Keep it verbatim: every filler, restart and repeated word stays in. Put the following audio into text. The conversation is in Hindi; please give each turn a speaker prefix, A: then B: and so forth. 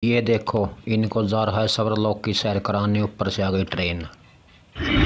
A: ये देखो, इनको जा रहा है सबर लोग की सैर कराने, ऊपर से आ गई ट्रेन।